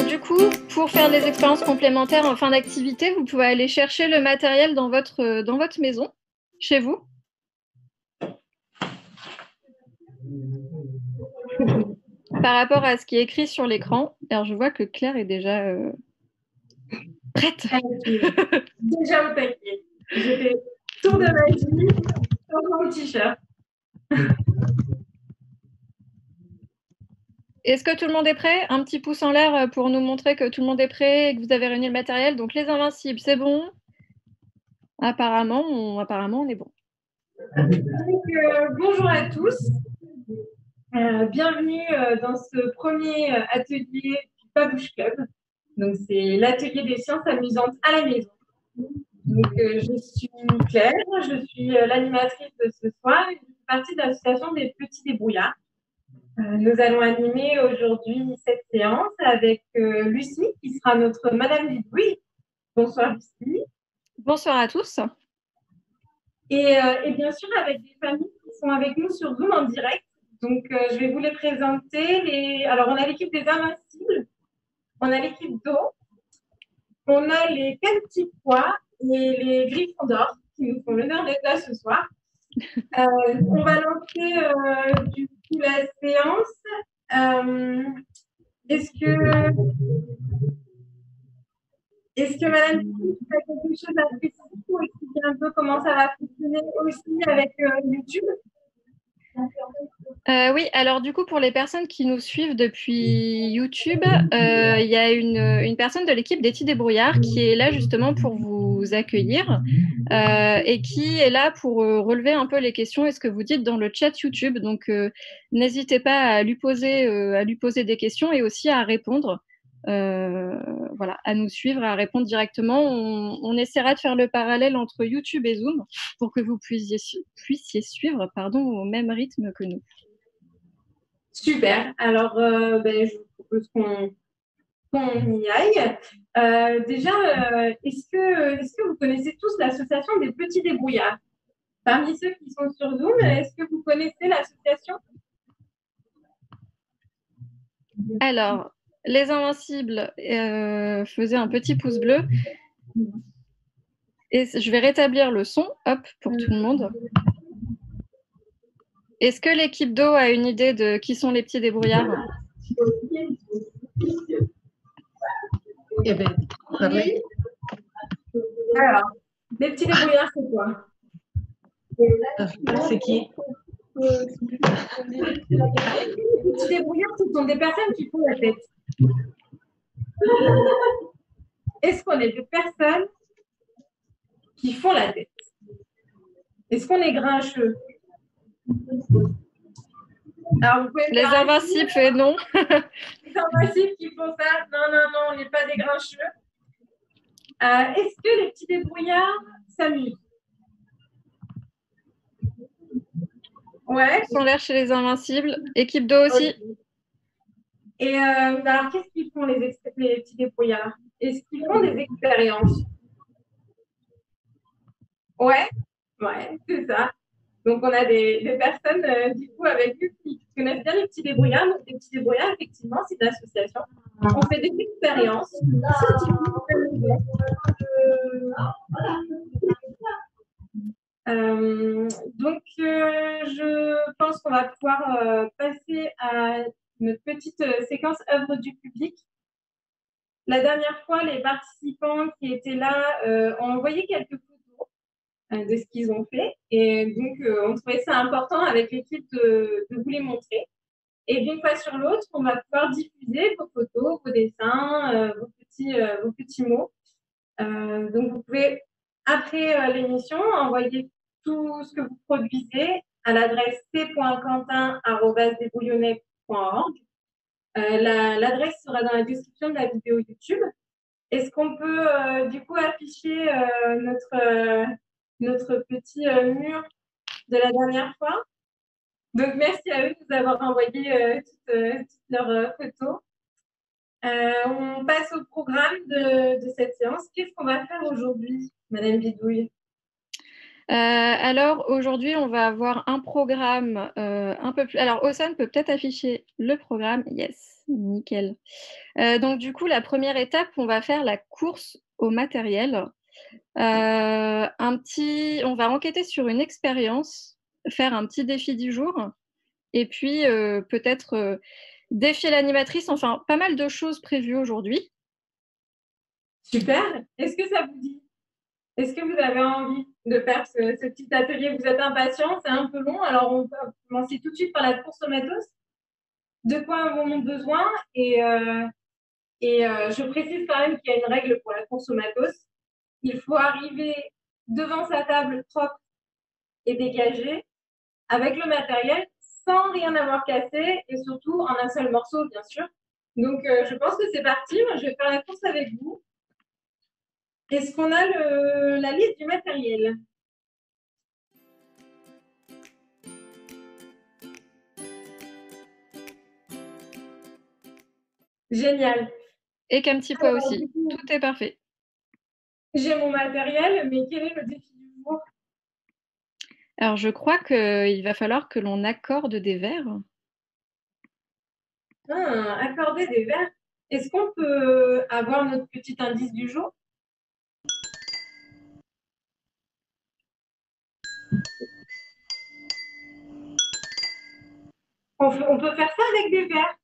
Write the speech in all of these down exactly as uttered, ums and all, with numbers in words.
Alors du coup, pour faire des expériences complémentaires en fin d'activité, vous pouvez aller chercher le matériel dans votre, dans votre maison, chez vous. Par rapport à ce qui est écrit sur l'écran, alors je vois que Claire est déjà euh, prête. Déjà au taquet. J'ai fait tour de magie sur mon t-shirt. Est-ce que tout le monde est prêt? Un petit pouce en l'air pour nous montrer que tout le monde est prêt et que vous avez réuni le matériel. Donc les invincibles, c'est bon. Apparemment, on, apparemment, on est bon. Donc, euh, bonjour à tous. Euh, bienvenue euh, dans ce premier euh, atelier du Pabouche Club. Donc, c'est l'atelier des sciences amusantes à la maison. Donc, euh, je suis Claire, je suis euh, l'animatrice de ce soir et je fais partie de l'association des Petits Débrouillards. Euh, nous allons animer aujourd'hui cette séance avec euh, Lucie, qui sera notre Madame Bidouille. Bonsoir Lucie. Bonsoir à tous. Et, euh, et bien sûr, avec des familles qui sont avec nous sur Zoom en direct. Donc, euh, je vais vous les présenter. Les... Alors, on a l'équipe des Invincibles, on a l'équipe d'eau, on a les quatre petits pois et les Griffons d'or qui nous font l'honneur d'être là ce soir. Euh, on va lancer euh, du coup la séance. Euh, est-ce que, est-ce que Madame a quelque chose à préciser pour expliquer un peu comment ça va fonctionner aussi avec euh, YouTube? Euh, oui, alors du coup, pour les personnes qui nous suivent depuis YouTube, euh, il y a une, une personne de l'équipe des Petits Débrouillards qui est là justement pour vous accueillir euh, et qui est là pour euh, relever un peu les questions et ce que vous dites dans le chat YouTube. Donc, euh, n'hésitez pas à lui poser, euh, à lui poser des questions et aussi à répondre. Euh, voilà, à nous suivre, à répondre directement. On, on essaiera de faire le parallèle entre YouTube et Zoom pour que vous puissiez, puissiez suivre pardon, au même rythme que nous. Super. Alors, euh, ben, je vous propose qu'on qu'on y aille. Euh, déjà, euh, est-ce que, est-ce que vous connaissez tous l'association des Petits Débrouillards? Parmi ceux qui sont sur Zoom, est-ce que vous connaissez l'association? Alors, les Invincibles euh, faisaient un petit pouce bleu. Et je vais rétablir le son, hop, pour tout le monde. Est-ce que l'équipe d'eau a une idée de qui sont les petits débrouillards? Eh bien, oui. Alors, les petits débrouillards, c'est quoi? C'est qui? Les petits débrouillards, ce sont des personnes qui font la tête. Est-ce qu'on est des personnes qui font la tête? Est-ce qu'on est grincheux? Alors, vous pouvez les invincibles, fait non. Les invincibles qui font ça, non, non, non, on n'est pas des grincheux. Euh, Est-ce que les petits débrouillards s'amusent? Ouais. Ils sont là chez les invincibles. Équipe d'eau aussi. Okay. Et euh, alors, qu'est-ce qu'ils font, les, les petits débrouillards? Est-ce qu'ils font des expériences? Ouais, ouais, c'est ça. Donc, on a des, des personnes, euh, du coup, avec eux qui connaissent bien les petits débrouillards. Donc, les petits débrouillards, effectivement, c'est une association. On fait des expériences. Euh, donc, euh, je pense qu'on va pouvoir euh, passer à notre petite euh, séquence œuvre du public. La dernière fois, les participants qui étaient là euh, ont envoyé quelques photos euh, de ce qu'ils ont fait. Et donc, euh, on trouvait ça important avec l'équipe de, de vous les montrer. Et d'une fois sur l'autre, on va pouvoir diffuser vos photos, vos dessins, euh, vos, petits, euh, vos petits mots. Euh, donc, vous pouvez, après euh, l'émission, envoyer tout ce que vous produisez à l'adresse c point quentin arobase débrouillonnet point org. Euh, L'adresse la, sera dans la description de la vidéo YouTube. Est-ce qu'on peut euh, du coup afficher euh, notre, euh, notre petit euh, mur de la dernière fois? Donc, merci à eux de nous avoir envoyé euh, toutes, euh, toutes leurs euh, photos. Euh, on passe au programme de, de cette séance. Qu'est-ce qu'on va faire aujourd'hui, Madame Bidouille? Euh, alors aujourd'hui, on va avoir un programme euh, un peu plus. Alors Ossane peut peut-être afficher le programme. Yes, nickel. Euh, donc du coup, la première étape, on va faire la course au matériel. Euh, un petit, on va enquêter sur une expérience, faire un petit défi du jour, et puis euh, peut-être euh, défier l'animatrice. Enfin, pas mal de choses prévues aujourd'hui. Super. Est-ce que ça vous dit? Est-ce que vous avez envie de faire ce, ce petit atelier? Vous êtes impatient, c'est un peu long, alors on peut commencer tout de suite par la course au matos. De quoi avons-nous besoin? Et, euh, et euh, je précise quand même qu'il y a une règle pour la course au matos. Il faut arriver devant sa table propre et dégagée avec le matériel sans rien avoir cassé et surtout en un seul morceau, bien sûr. Donc, euh, je pense que c'est parti. Moi, je vais faire la course avec vous. Est-ce qu'on a le, la liste du matériel? Génial. Et qu'un petit pois aussi. Tout est parfait. J'ai mon matériel, mais quel est le défi du jour? Alors, je crois qu'il va falloir que l'on accorde des verres. Ah, accorder des verres. Est-ce qu'on peut avoir notre petit indice du jour? On, on peut faire ça avec des verres.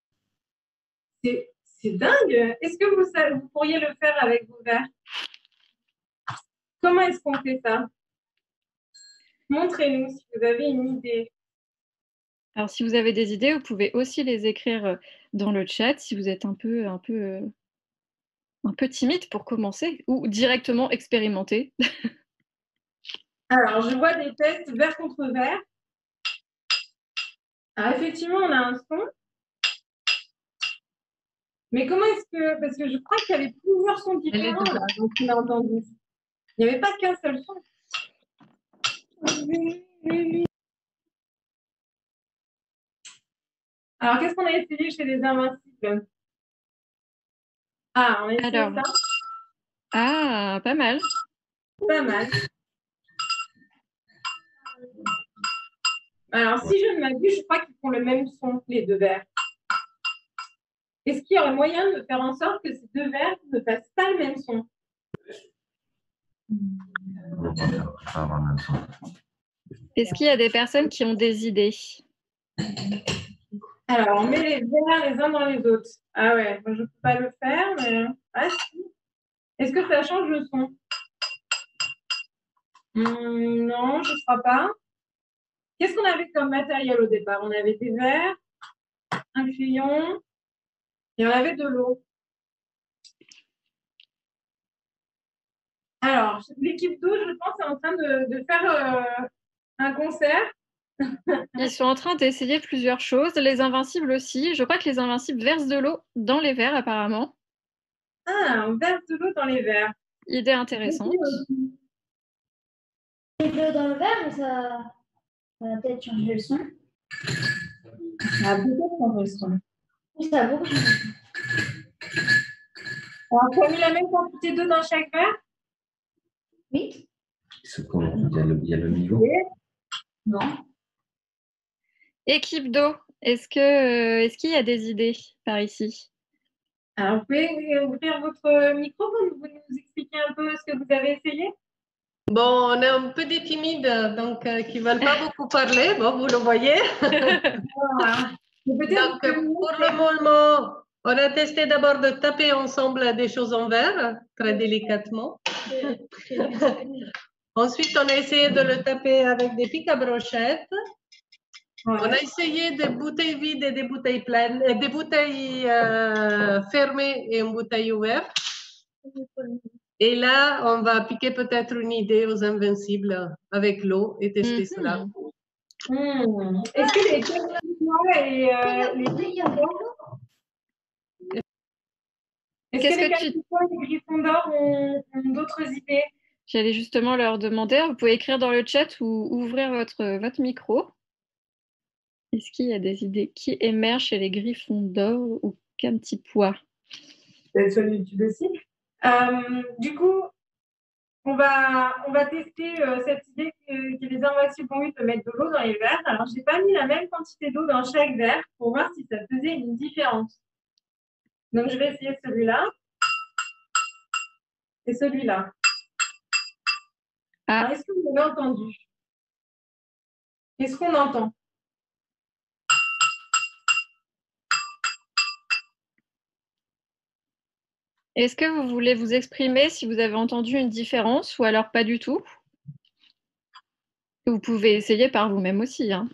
C'est dingue. Est-ce que vous, savez, vous pourriez le faire avec vos verres? Comment est-ce qu'on fait ça? Montrez-nous si vous avez une idée. Alors, si vous avez des idées, vous pouvez aussi les écrire dans le chat si vous êtes un peu, un peu, un peu timide pour commencer ou directement expérimenter. Alors, je vois des tests verre contre verre. Alors, effectivement, on a un son. Mais comment est-ce que... Parce que je crois qu'il y avait plusieurs sons différents là, donc on a entendu. Il n'y avait pas qu'un seul son. Alors, qu'est-ce qu'on a essayé chez les Invincibles? Ah, on a essayé Alors, ça. ah, pas mal. Pas mal. Alors, si je ne m'abuse, je crois qu'ils font le même son, les deux verres. Est-ce qu'il y aurait moyen de faire en sorte que ces deux verres ne fassent pas le même son? Est-ce qu'il y a des personnes qui ont des idées? Alors, on met les verres les uns dans les autres. Ah ouais, je ne peux pas le faire, mais... Ah si. Est-ce que ça change le son? Hum, non, je ne crois pas. Qu'est-ce qu'on avait comme matériel au départ? On avait des verres, un crayon, et on avait de l'eau. Alors, l'équipe d'eau, je pense, est en train de, de faire euh, un concert. Ils sont en train d'essayer plusieurs choses. Les Invincibles aussi. Je crois que les Invincibles versent de l'eau dans les verres, apparemment. Ah, on verse de l'eau dans les verres. Idée intéressante. De l'eau dans le verre, mais ça, ça va peut-être changer le son. Ça a peut-être changé le son. Ça a beaucoup changé. Alors, tu as mis la même quantité d'eau dans chaque verre? Oui. Il y a le, il y a le niveau. Non. Équipe d'eau, est-ce que, euh, est-ce qu'il y a des idées par ici? Alors, vous pouvez ouvrir votre micro pour vous nous expliquer un peu ce que vous avez essayé? Bon, on est un peu des timides, donc euh, qui ne veulent pas beaucoup parler. Bon, vous le voyez. Donc, pour le moment, on a testé d'abord de taper ensemble des choses en verre, très délicatement. Ensuite, on a essayé de le taper avec des pics à brochettes. Ouais. On a essayé des bouteilles vides et des bouteilles pleines, des bouteilles euh, fermées et une bouteille ouverte. Et là, on va piquer peut-être une idée aux Invincibles avec l'eau et tester mmh. cela. Mmh. Est-ce que les Gryffondors et euh, les Gryffondors Est-ce que les tu... et Gryffondors ont, ont d'autres idées? J'allais justement leur demander, vous pouvez écrire dans le chat ou ouvrir votre, votre micro. Est-ce qu'il y a des idées qui émergent chez les Gryffondors ou qu'un petit pois? Peut-être sur YouTube aussi. Euh, du coup, on va, on va tester euh, cette idée que, que les invasives ont eu de mettre de l'eau dans les verres. Alors, je n'ai pas mis la même quantité d'eau dans chaque verre pour voir si ça faisait une différence. Donc, je vais essayer celui-là et celui-là. Ah. Est-ce que vous avez entendu? Qu'est-ce qu'on entend? Est-ce que vous voulez vous exprimer si vous avez entendu une différence ou alors pas du tout? Vous pouvez essayer par vous-même aussi, hein.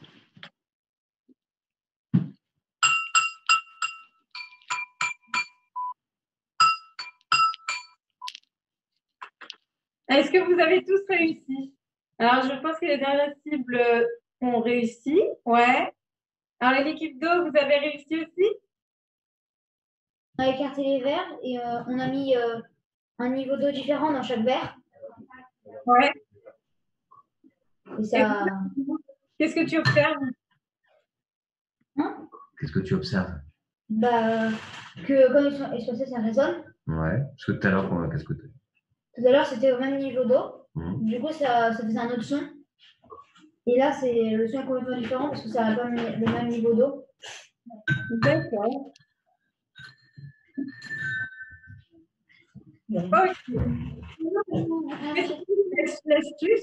Est-ce que vous avez tous réussi? Alors, je pense que les dernières cibles ont réussi. Ouais. Alors, l'équipe d'eau, vous avez réussi aussi? On a écarté les verres et euh, on a mis euh, un niveau d'eau différent dans chaque verre. Ouais. Et ça... Qu'est-ce que tu observes? Hein? Qu'est-ce que tu observes? Bah, que quand ils sont espacés, ça résonne. Ouais. Parce que tout à l'heure, qu'est-ce que tu Tout à l'heure, c'était au même niveau d'eau. Mmh. Du coup, ça, ça faisait un autre son. Et là, c'est le son est complètement différent parce que ça n'a pas le même niveau d'eau. D'accord. Ok. L'astuce.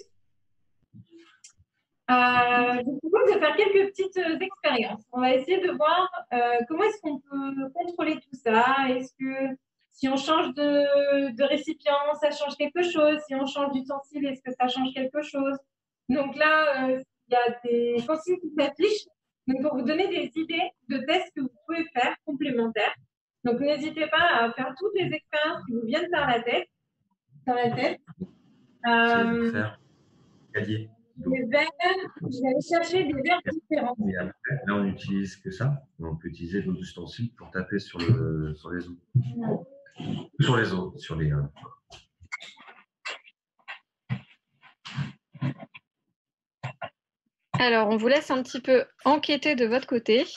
Euh, je vous propose de faire quelques petites euh, expériences. On va essayer de voir euh, comment est-ce qu'on peut contrôler tout ça. Est-ce que si on change de, de récipient, ça change quelque chose? Si on change d'ustensile, est-ce que ça change quelque chose? Donc là, euh, il y a des consignes qui s'affichent. Donc pour vous donner des idées de tests que vous pouvez faire complémentaires. Donc n'hésitez pas à faire toutes les expériences qui vous viennent par la tête. Par la tête. Euh, faire calier. Les verres, je vais aller chercher des verres différents. Et après, là, on n'utilise que ça. On peut utiliser d'autres ustensiles pour taper sur, le, sur les os. Non. Sur les os, sur les. Euh... Alors, on vous laisse un petit peu enquêter de votre côté,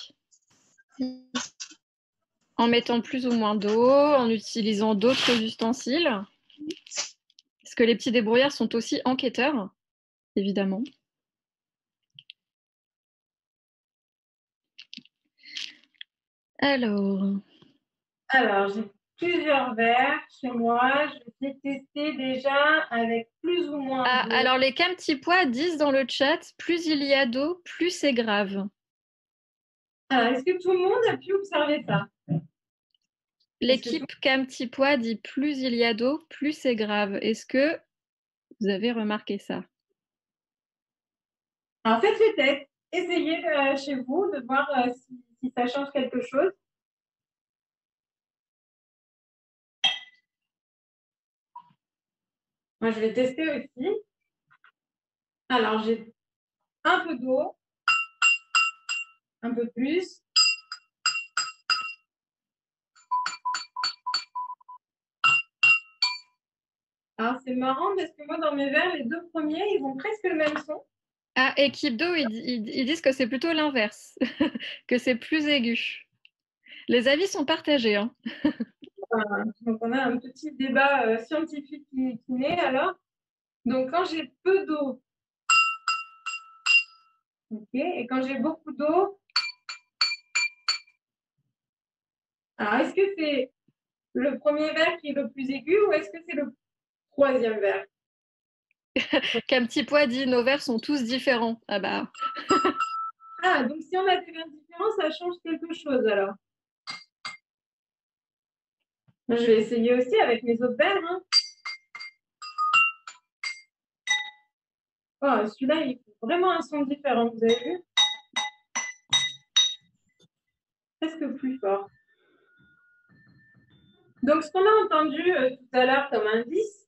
en mettant plus ou moins d'eau, en utilisant d'autres ustensiles. Parce que les petits débrouillards sont aussi enquêteurs, évidemment. Alors, Alors, j'ai plusieurs verres chez moi. Je vais tester déjà avec plus ou moins ah, d'eau. alors les Cam Petit Pois disent dans le chat, plus il y a d'eau, plus c'est grave. Alors, est-ce que tout le monde a pu observer ça? L'équipe Cam Petit Pois dit plus il y a d'eau, plus c'est grave. Est-ce que vous avez remarqué ça? Alors, faites le test. Essayez euh, chez vous de voir euh, si, si ça change quelque chose. Moi, je vais tester aussi. Alors, j'ai un peu d'eau, un peu plus. Alors, c'est marrant parce que moi, dans mes verres, les deux premiers, ils ont presque le même son. Ah, équipe d'eau, ils, ils, ils disent que c'est plutôt l'inverse, que c'est plus aigu. Les avis sont partagés, hein. Voilà. Donc, on a un petit débat euh, scientifique qui, qui naît alors. Donc, quand j'ai peu d'eau, ok, et quand j'ai beaucoup d'eau, alors est-ce que c'est le premier verre qui est le plus aigu ou est-ce que c'est le troisième verre? Qu'un petit pois dit nos verres sont tous différents. Ah bah. Ah, donc si on a des verres différents, ça change quelque chose alors. Je vais essayer aussi avec mes autres verres. Hein. Oh, celui-là, il fait vraiment un son différent, vous avez vu? Presque plus fort. Donc, ce qu'on a entendu euh, tout à l'heure comme indice,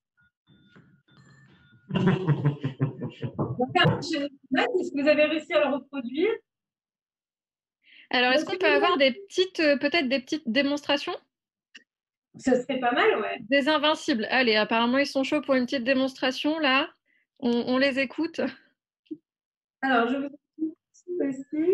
est-ce que vous avez réussi à le reproduire? Alors, est-ce qu'on peut avoir des petites, euh, peut-être des petites démonstrations? Ça serait pas mal, ouais. Des invincibles. Allez, apparemment, ils sont chauds pour une petite démonstration, là. On, on les écoute. Alors, je vous explique aussi.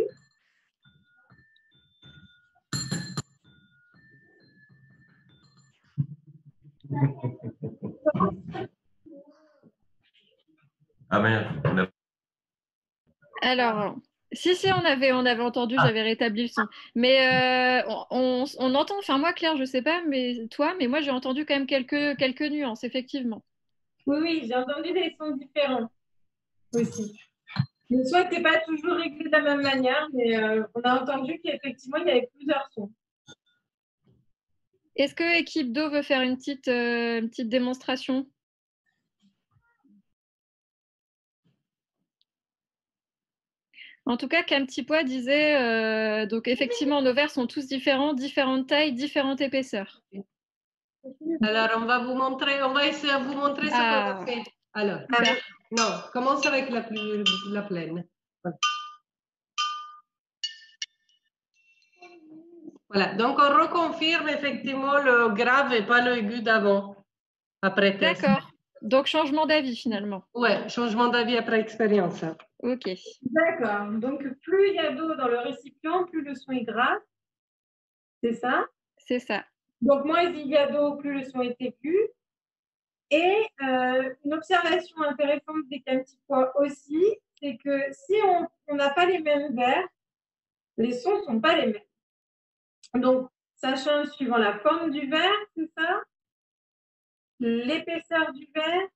Ah, mais on a- Alors, si, si, on avait, on avait entendu, j'avais rétabli le son. Mais euh, on, on, on entend, enfin moi, Claire, je sais pas, mais toi, mais moi, j'ai entendu quand même quelques, quelques nuances, effectivement. Oui, oui, j'ai entendu des sons différents aussi. Le son n'était pas toujours réglé de la même manière, mais euh, on a entendu qu'effectivement, il y avait plusieurs sons. Est-ce que équipe d'eau veut faire une petite, euh, une petite démonstration? En tout cas, Cam Tipois disait, euh, donc effectivement, nos verres sont tous différents, différentes tailles, différentes épaisseurs. Alors, on va vous montrer, on va essayer de vous montrer ce qu'on Ah, a fait. Alors, super. non, commence avec la, plus, la pleine. Voilà. Voilà, donc on reconfirme effectivement le grave et pas le aigu d'avant, après test. D'accord. Donc, changement d'avis finalement. Ouais, changement d'avis après expérience. Ok, D'accord. Donc, plus il y a d'eau dans le récipient, plus le son est grave. C'est ça? c'est ça. Donc, moins il y a d'eau, plus le son est aigu. Et euh, une observation intéressante des Camtipois aussi, c'est que si on n'a pas les mêmes verres, les sons ne sont pas les mêmes. Donc, ça change suivant la forme du verre, c'est ça? L'épaisseur du verre,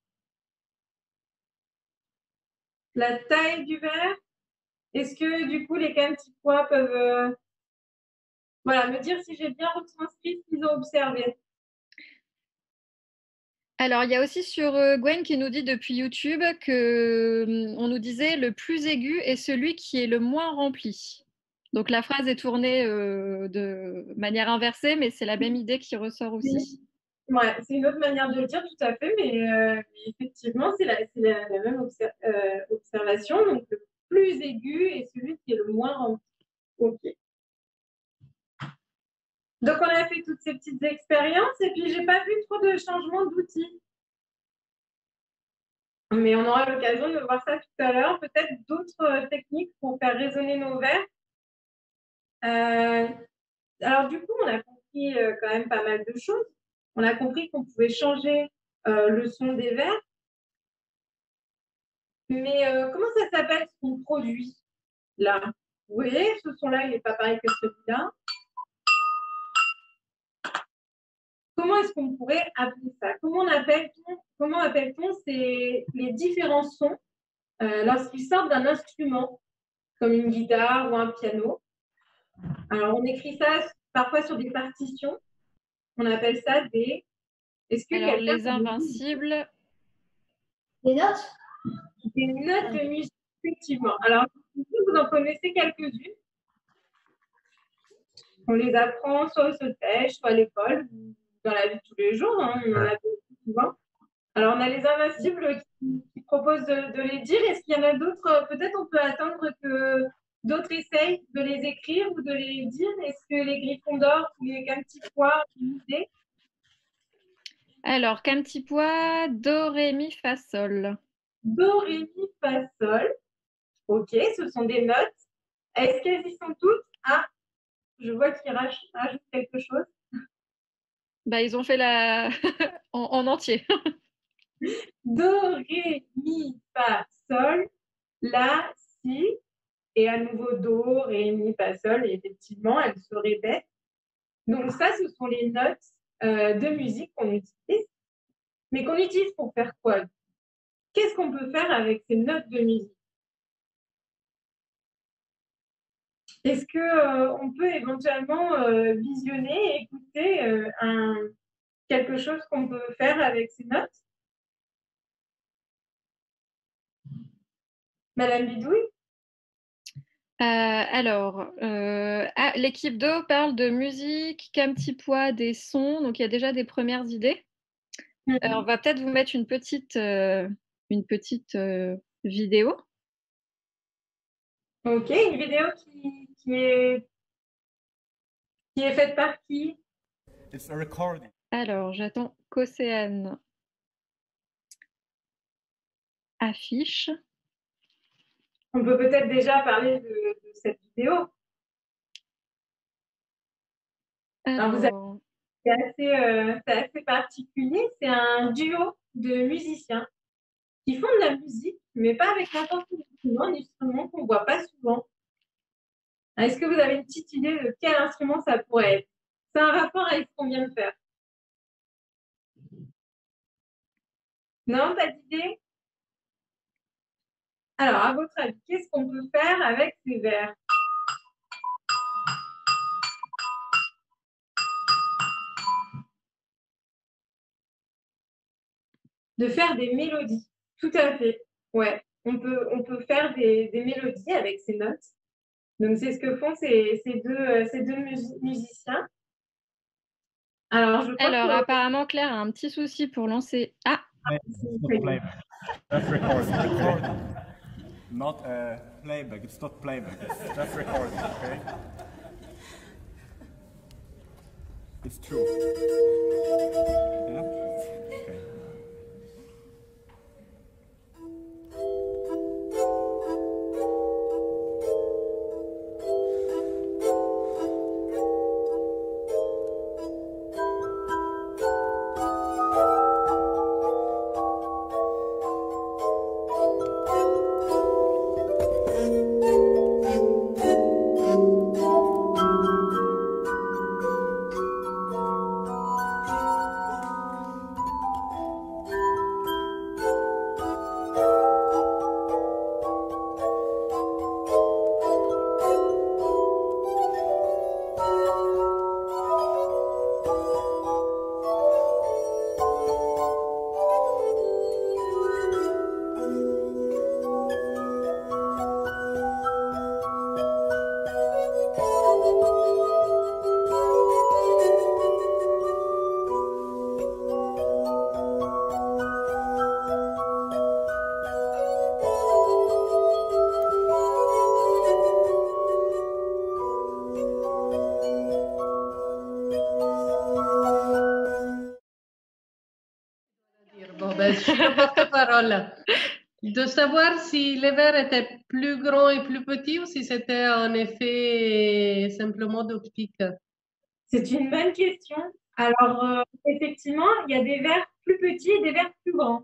la taille du verre. Est-ce que du coup les Camtipois peuvent euh, voilà, me dire si j'ai bien retranscrit ce qu'ils ont observé? Alors, il y a aussi sur euh, Gwen qui nous dit depuis YouTube que hum, on nous disait le plus aigu est celui qui est le moins rempli. Donc la phrase est tournée euh, de manière inversée, mais c'est la même idée qui ressort aussi. Ouais, c'est une autre manière de le dire, tout à fait, mais, euh, mais effectivement, c'est la, c'est la, la même obser- euh, observation. Donc, le plus aigu est celui qui est le moins rempli. Ok. Donc, on a fait toutes ces petites expériences et puis, j'ai pas vu trop de changements d'outils. Mais on aura l'occasion de voir ça tout à l'heure. Peut-être d'autres euh, techniques pour faire résonner nos verres. Euh, alors, du coup, on a compris euh, quand même pas mal de choses. On a compris qu'on pouvait changer euh, le son des verres. Mais euh, comment ça s'appelle ce qu'on produit là? Vous voyez, ce son-là, il n'est pas pareil que celui-là. Comment est-ce qu'on pourrait appeler ça? Comment appelle-t-on comment appelle-t-on ces, les différents sons euh, lorsqu'ils sortent d'un instrument, comme une guitare ou un piano? Alors, on écrit ça parfois sur des partitions. On appelle ça des. Est-ce que Alors, quelqu'un les invincibles, Les notes? des notes de musique, effectivement. Alors, vous en connaissez quelques-unes. On les apprend soit au collège, soit à l'école, dans la vie de tous les jours. Hein, on en a souvent. Alors, on a les invincibles qui, qui proposent de, de les dire. Est-ce qu'il y en a d'autres? Peut-être on peut attendre que d'autres essayent de les écrire ou de les dire. Est-ce que les Griffons d'or ou les Camtipois ont une idée? alors Cam Tipois, Do, Ré, Mi, Fa, Sol. Do, Ré, Mi, Fa, Sol. Ok, ce sont des notes. Est-ce qu'elles y sont toutes? Ah, je vois qu'ils raj- rajoutent quelque chose. Bah, ils ont fait la en, en entier. Do, Ré, Mi, Fa, Sol, La, Si, et à nouveau Do, Ré, Mi, Fa, Sol, et effectivement, elles se répètent. Donc ça, ce sont les notes euh, de musique qu'on utilise. Mais qu'on utilise pour faire quoi? Qu'est-ce qu'on peut faire avec ces notes de musique? Est-ce que euh, on peut éventuellement euh, visionner et écouter euh, un, quelque chose qu'on peut faire avec ces notes? Madame Bidouille? Euh, alors, euh, ah, l'équipe d'eau parle de musique, Cam Tipois, des sons, donc il y a déjà des premières idées. Mhm. Euh, on va peut-être vous mettre une petite, euh, une petite euh, vidéo. Ok, une vidéo qui, qui, est, qui est faite par qui? It's a recording. Alors, j'attends qu'Océane affiche. On peut peut-être déjà parler de, de cette vidéo. Alors, vous avez, Alors, c'est assez, euh, c'est assez particulier. C'est un duo de musiciens. qui font de la musique, mais pas avec n'importe quel instrument, un instrument qu'on ne voit pas souvent. Est-ce que vous avez une petite idée de quel instrument ça pourrait être? C'est un rapport avec ce qu'on vient de faire. Non, pas d'idée? Alors, à votre avis, qu'est-ce qu'on peut faire avec ces verres? De faire des mélodies. Tout à fait. Ouais, on peut, on peut faire des, des mélodies avec ces notes. Donc, c'est ce que font ces, ces deux, euh, ces deux mus- musiciens. Alors, je crois Alors, que... apparemment, Claire a un petit souci pour lancer. Ah, It's not playback. That's recording. Recording. Not uh, playback. It's not playback. It's just recording. Okay. It's true. Yeah. Okay. Bon, ben, je suis le porte-parole. De savoir si les verres étaient plus grands et plus petits ou si c'était un effet simplement d'optique. C'est une bonne question. Alors, euh, effectivement, il y a des verres plus petits et des verres plus grands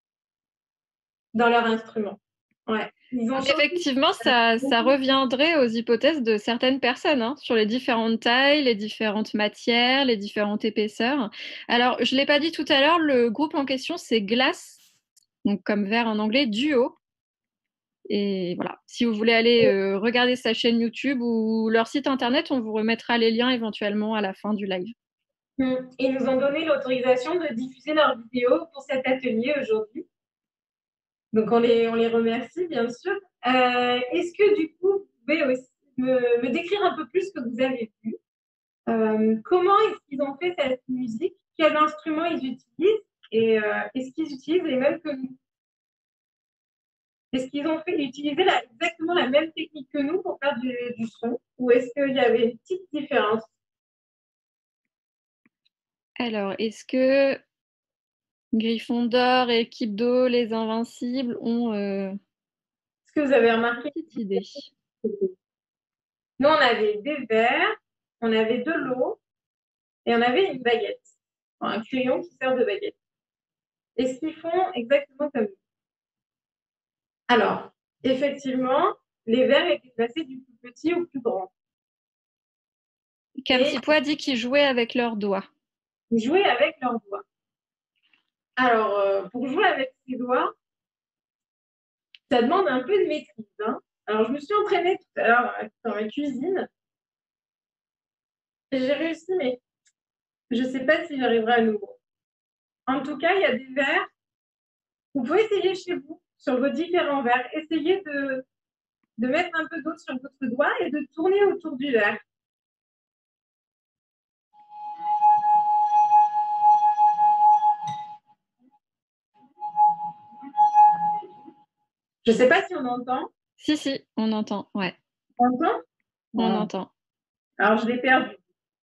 dans leur instrument. Ouais. Ils ont changé. effectivement, ça, ça reviendrait aux hypothèses de certaines personnes hein, sur les différentes tailles, les différentes matières, les différentes épaisseurs. Alors, je ne l'ai pas dit tout à l'heure, le groupe en question, c'est Glass, donc comme verre en anglais, Duo. Et voilà, si vous voulez aller euh, regarder sa chaîne YouTube ou leur site internet, on vous remettra les liens éventuellement à la fin du live. Mm. Ils nous ont donné l'autorisation de diffuser leurs vidéos pour cet atelier aujourd'hui. Donc, on les, on les remercie, bien sûr. Euh, est-ce que, du coup, vous pouvez aussi me, me décrire un peu plus ce que vous avez vu? Euh, comment est-ce qu'ils ont fait cette musique? Quel instrument ils utilisent? Et euh, est-ce qu'ils utilisent les mêmes que nous? Est-ce qu'ils ont fait utiliser la- exactement la même technique que nous pour faire du, du son? Ou est-ce qu'il y avait une petite différence? Alors, est-ce que Gryffondor, Équipe d'eau, les Invincibles ont euh, Est-ce que vous avez remarqué? une petite idée? Nous, on avait des verres, on avait de l'eau et on avait une baguette. Enfin, un crayon qui sert de baguette. Est-ce qu'ils font exactement comme nous? Alors, effectivement, les verres étaient placés du plus petit au plus grand. Kamsipo dit qu'ils jouaient avec leurs doigts. Ils jouaient avec leurs doigts. Alors, euh, pour jouer avec ses doigts, ça demande un peu de maîtrise. Hein. Alors, je me suis entraînée tout à l'heure dans ma cuisine. Et j'ai réussi, mais je ne sais pas si j'arriverai à nouveau. En tout cas, il y a des verres. Vous pouvez essayer chez vous, sur vos différents verres. Essayez de, de mettre un peu d'eau sur votre doigt et de tourner autour du verre. Je ne sais pas si on entend. Si, si, on entend, ouais. On entend? On Bon. entend. Alors, je l'ai perdu.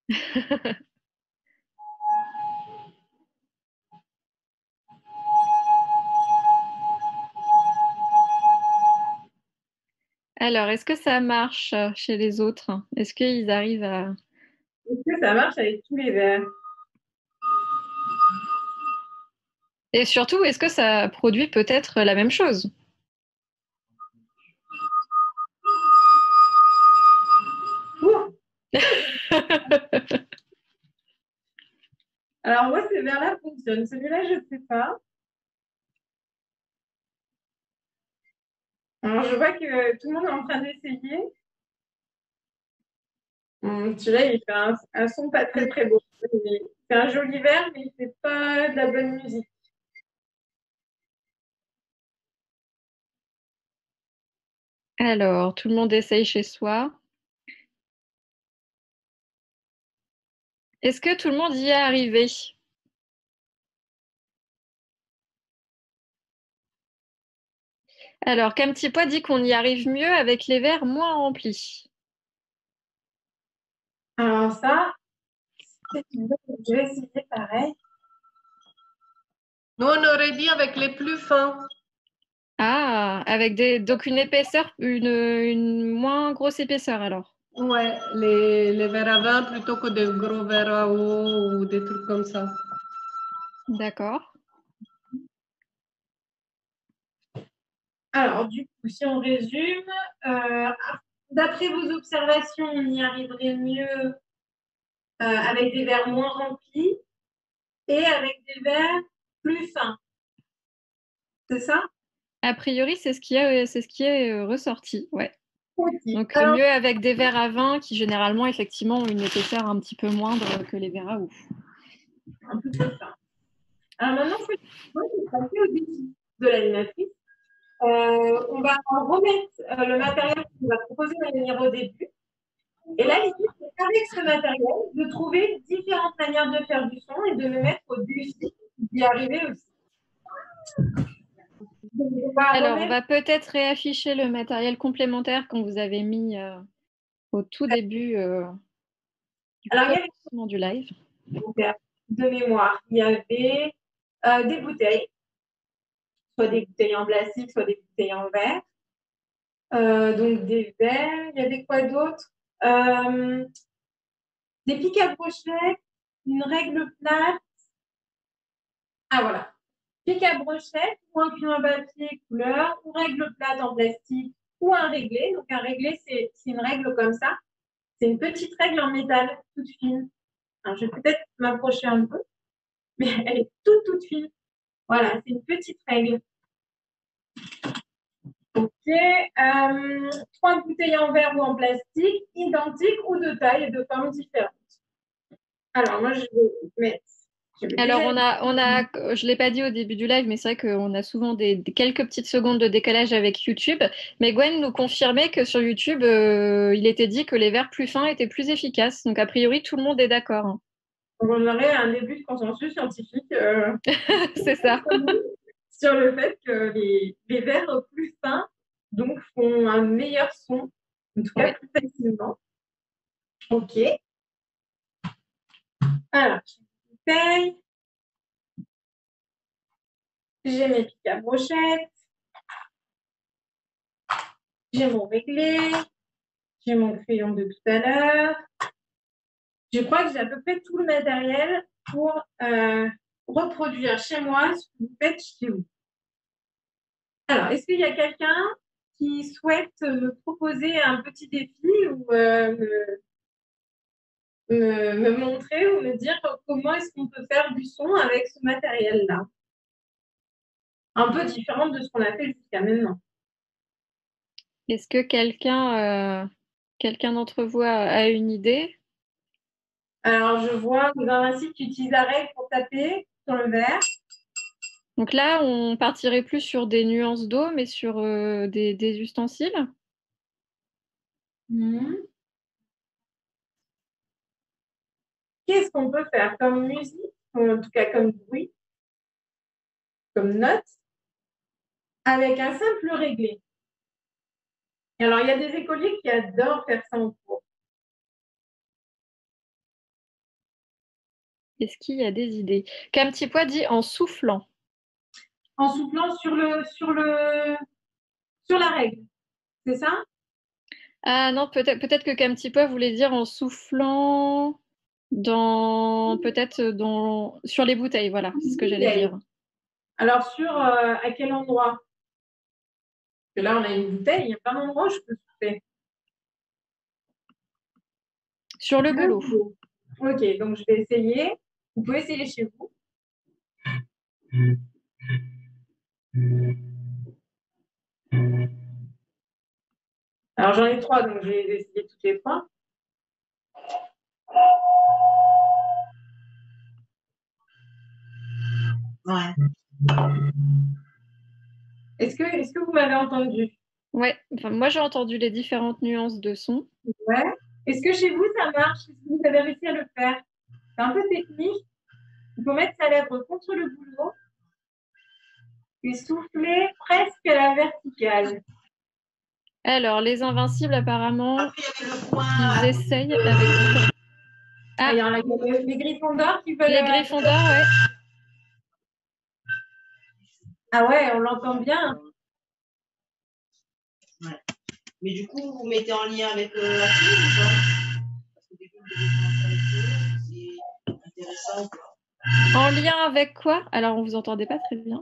Alors, est-ce que ça marche chez les autres? Est-ce qu'ils arrivent à... Est-ce que ça marche avec tous les verres? Et surtout, est-ce que ça produit peut-être la même chose? Alors moi, ces verres-là fonctionnent. Celui-là, je ne sais pas. Alors, je vois que tout le monde est en train d'essayer. Hum, celui-là, il fait un, un son pas très très beau. C'est un joli verre, mais il fait pas de la bonne musique. Alors, tout le monde essaye chez soi. Est-ce que tout le monde y est arrivé? Alors, Cam Petit Pois dit qu'on y arrive mieux avec les verres moins remplis. Alors ça, je vais essayer pareil. Nous, on aurait dit avec les plus fins. Ah, avec des, donc une épaisseur, une, une moins grosse épaisseur alors. Ouais, les, les verres à vin plutôt que des gros verres à eau ou des trucs comme ça. D'accord. Alors, du coup, si on résume, euh, d'après vos observations, on y arriverait mieux euh, avec des verres moins remplis et avec des verres plus fins. C'est ça? A priori, c'est ce qui est, c'est ce qui est euh, ressorti, ouais. Okay. Donc Alors, mieux avec des verres à vin qui généralement effectivement ont une épaisseur un petit peu moindre que les verres à eau. un peu plus fin. Alors maintenant, c'est passer au défi de l'animatrice. Euh, on va remettre euh, le matériel qu'on va proposer de venir au début. Et là, l'idée, c'est avec ce matériel, de trouver différentes manières de faire du son et de le mettre au défi d'y arriver aussi. Donc, on va Alors, remettre... on va peut-être réafficher le matériel complémentaire qu'on vous avait mis euh, au tout début euh, du Alors, commencement du live. De mémoire, il y avait euh, des bouteilles, soit des bouteilles en plastique, soit des bouteilles en verre. Euh, donc des verres, il y avait quoi d'autre? euh, Des pics à brochettes, une règle plate. Ah voilà, pic à brochettes ou un crayon à papier couleur, ou règle plate en plastique, ou un réglé. Donc un réglé, c'est une règle comme ça. C'est une petite règle en métal, toute fine. Alors, je vais peut-être m'approcher un peu, mais elle est toute, toute fine. Voilà, c'est une petite règle. Ok. Euh, trois bouteilles en verre ou en plastique, identiques ou de taille et de formes différentes. Alors, moi, je vais mettre. Je vais Alors, déjà... on a, on a, je ne l'ai pas dit au début du live, mais c'est vrai qu'on a souvent des, des quelques petites secondes de décalage avec YouTube. Mais Gwen nous confirmait que sur YouTube, euh, il était dit que les verres plus fins étaient plus efficaces. Donc, a priori, tout le monde est d'accord. Hein. On aurait un début de consensus scientifique euh, c'est ça. sur le fait que les, les verres plus fins donc, font un meilleur son, en tout cas ouais. plus facilement. Ok. Alors, je paye. J'ai mes pics à brochettes. J'ai mon réglé. J'ai mon crayon de tout à l'heure. Je crois que j'ai à peu près tout le matériel pour euh, reproduire chez moi ce que vous faites chez vous. Alors, est-ce qu'il y a quelqu'un qui souhaite me proposer un petit défi ou euh, me, me, me montrer ou me dire comment est-ce qu'on peut faire du son avec ce matériel-là? Un peu différent de ce qu'on a fait jusqu'à maintenant. Est-ce que quelqu'un euh, quelqu'un d'entre vous a, a une idée? Alors, je vois que dans un site, tu utilises la règle pour taper sur le verre. Donc là, on partirait plus sur des nuances d'eau, mais sur euh, des, des ustensiles. Mmh. Qu'est-ce qu'on peut faire comme musique, ou en tout cas comme bruit, comme note, avec un simple réglé? Et alors, il y a des écoliers qui adorent faire ça en cours. Est-ce qu'il y a des idées? Qu'un petit pois dit en soufflant. En soufflant sur le sur le sur la règle, c'est ça? Ah non, peut-être peut-être que qu'un petit pois voulait dire en soufflant dans peut-être dans sur les bouteilles, voilà, c'est ce que j'allais dire. Alors, sur euh, à quel endroit? Parce que là, on a une bouteille, il y a plein d'endroits où je peux souffler. Sur le boulot. Ok, donc je vais essayer. Vous pouvez essayer chez vous. Alors, j'en ai trois, donc je vais essayer toutes les trois. Ouais. Est-ce que, est-ce que vous m'avez entendu? Ouais, enfin, moi j'ai entendu les différentes nuances de son. Ouais. Est-ce que chez vous ça marche? Est-ce que vous avez réussi à le faire? C'est un peu technique. Il faut mettre sa lèvre contre le boulot et souffler presque à la verticale. Alors, les Invincibles, apparemment, Après, il y avait le point. ils essayent avec... Ah, il y en a les, les Griffons d'or qui veulent. Les Griffons d'or, ouais. Ah ouais, on l'entend bien. Ouais. Mais du coup, vous mettez en lien avec euh, la fille ou pas? Parce que des fois, vous devez commencer avec eux, c'est intéressant. Quoi. En lien avec quoi? Alors, on vous entendait pas très bien.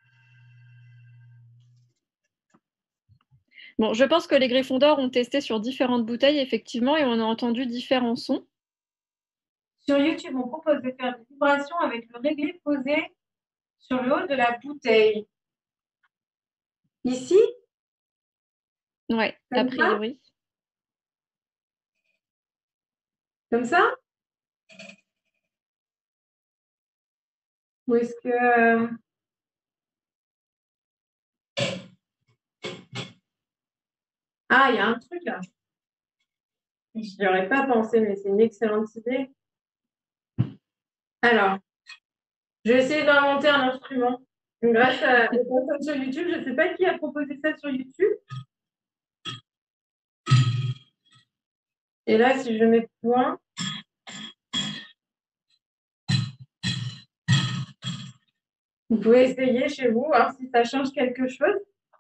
Bon, je pense que les Griffons d'or ont testé sur différentes bouteilles, effectivement, et on a entendu différents sons. Sur YouTube, on propose de faire des vibrations avec le réglé posé sur le haut de la bouteille. Ici? Ouais, a Comme ça? priori. Comme ça? Ou est-ce que... euh, Ah, il y a un truc là. Je n'y aurais pas pensé, mais c'est une excellente idée. Alors, je vais essayer d'inventer un instrument. Grâce à aux personnes sur YouTube, je ne sais pas qui a proposé ça sur YouTube. Et là, si je mets point, vous pouvez essayer chez vous, voir si ça change quelque chose.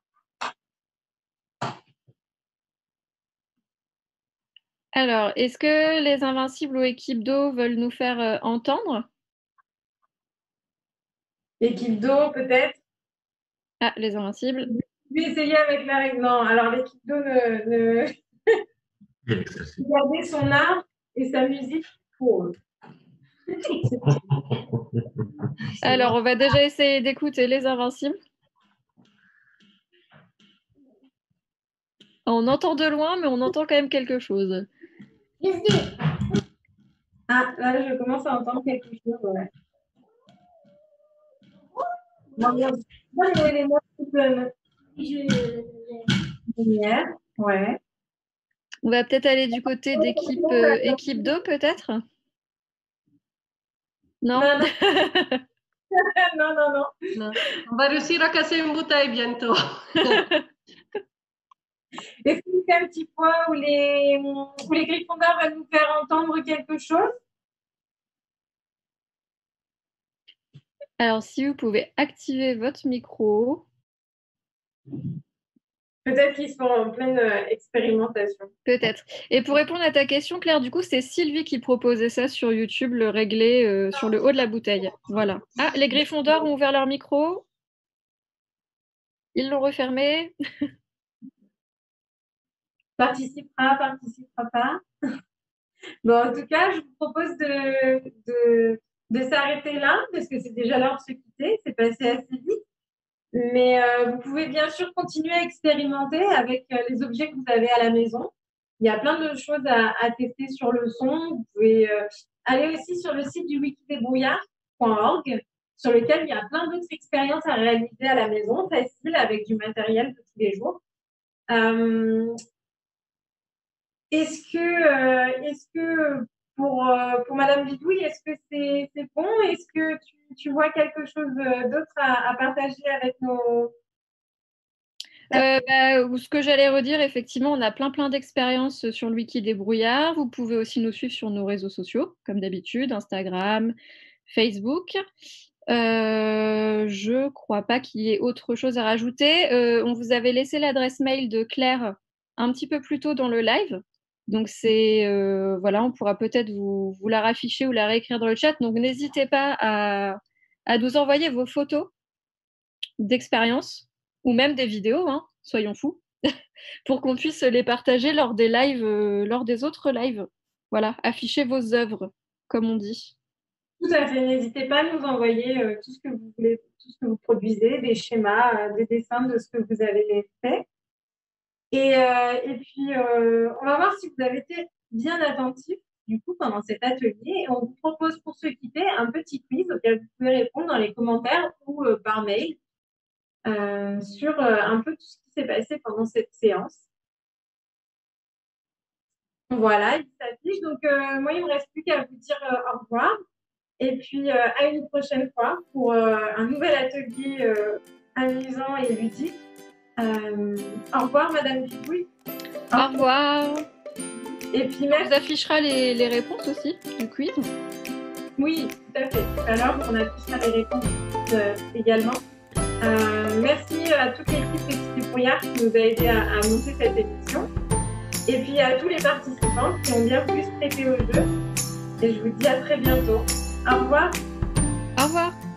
Alors, est-ce que les Invincibles ou Équipe d'eau veulent nous faire euh, entendre? Équipe d'eau, peut-être. Ah, les Invincibles. Je vais essayer avec la règle. Non, alors l'équipe d'eau ne, ne... Gardez son art et sa musique pour eux. Alors, on va déjà essayer d'écouter les Invincibles. On entend de loin, mais on entend quand même quelque chose. Ah, là, je commence à entendre quelque chose. Ouais. Non, non, non, les mots lumière. Ouais. On va peut-être aller du côté d'équipe euh, équipe d'eau, peut-être? Non, Non, non. non, non, non. Non. On va réussir à casser une bouteille bientôt. Est-ce qu'il y a un petit point où les, où les Griffons d'or veulent nous faire entendre quelque chose? Alors, si vous pouvez activer votre micro. Peut-être qu'ils sont en pleine euh, expérimentation. Peut-être. Et pour répondre à ta question, Claire, du coup, c'est Sylvie qui proposait ça sur YouTube, le régler euh, sur le haut de la bouteille. Voilà. Ah, les Griffons d'or ont ouvert leur micro. Ils l'ont refermé. Participera, participera pas. Bon, en tout cas, je vous propose de, de, de s'arrêter là, parce que c'est déjà l'heure de se quitter, c'est passé assez vite. Mais euh, vous pouvez bien sûr continuer à expérimenter avec euh, les objets que vous avez à la maison. Il y a plein de choses à, à tester sur le son. Vous pouvez euh, aller aussi sur le site du wikidébrouillard point org, sur lequel il y a plein d'autres expériences à réaliser à la maison, faciles, avec du matériel de tous les jours. Euh, Est-ce que, euh, est-ce que pour, euh, pour Madame Bidouille, est-ce que c'est c'est bon? Est-ce que tu, tu vois quelque chose d'autre à, à partager avec nos... Euh, bah, ou ce que j'allais redire, effectivement, on a plein plein d'expériences sur le wiki des brouillards. Vous pouvez aussi nous suivre sur nos réseaux sociaux, comme d'habitude, Instagram, Facebook. Euh, je crois pas qu'il y ait autre chose à rajouter. Euh, on vous avait laissé l'adresse mail de Claire un petit peu plus tôt dans le live. Donc c'est euh, voilà, on pourra peut-être vous, vous la rafficher ou la réécrire dans le chat. Donc n'hésitez pas à, à nous envoyer vos photos d'expériences ou même des vidéos, hein, soyons fous, pour qu'on puisse les partager lors des lives, euh, lors des autres lives. Voilà, affichez vos œuvres, comme on dit. Tout à fait. N'hésitez pas à nous envoyer euh, tout ce que vous voulez, tout ce que vous produisez, des schémas, euh, des dessins de ce que vous avez fait. Et, euh, et puis, euh, on va voir si vous avez été bien attentifs du coup pendant cet atelier. Et on vous propose pour se quitter un petit quiz auquel vous pouvez répondre dans les commentaires ou euh, par mail euh, sur euh, un peu tout ce qui s'est passé pendant cette séance. Voilà, il s'affiche. Donc, euh, moi, il ne me reste plus qu'à vous dire euh, au revoir. Et puis, euh, à une prochaine fois pour euh, un nouvel atelier euh, amusant et ludique. Euh, au revoir, Madame Pipouille. Au revoir. Et puis, On merci. vous affichera les, les réponses aussi du quiz. Oui, tout à fait. Tout à l'heure, on affichera les réponses euh, également. Euh, merci à toute l'équipe des Petits Débrouillards qui nous a aidés à, à monter cette émission. Et puis à tous les participants qui ont bien voulu se prêter au jeu. Et je vous dis à très bientôt. Au revoir. Au revoir.